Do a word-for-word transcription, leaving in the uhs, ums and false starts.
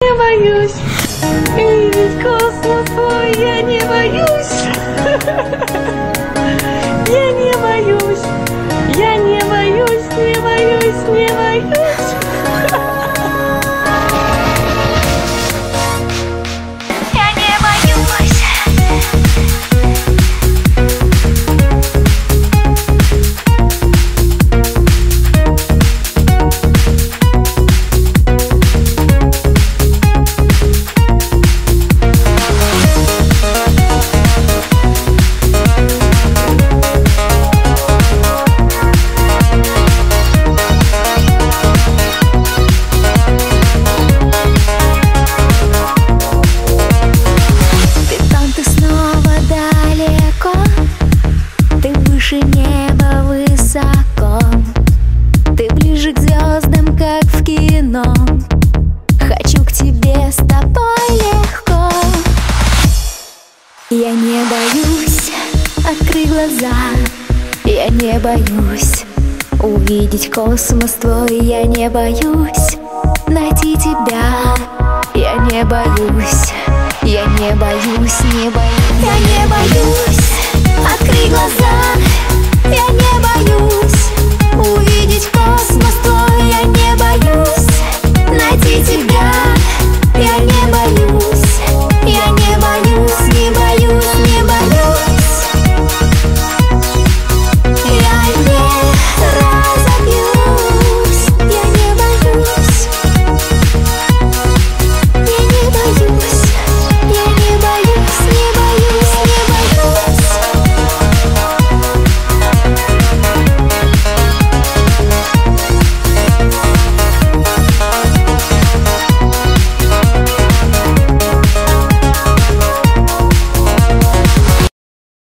не боюсь видеть космос свой, я не боюсь. Я не боюсь, я не боюсь, не боюсь, не боюсь. Я не боюсь. Выше неба высоко, ты ближе к звездам, как в кино. Хочу к тебе с тобой легко. Я не боюсь открыть глаза, я не боюсь увидеть космос твой, я не боюсь найти тебя. Я не боюсь, я не боюсь, не боюсь. Я не боюсь открыть глаза,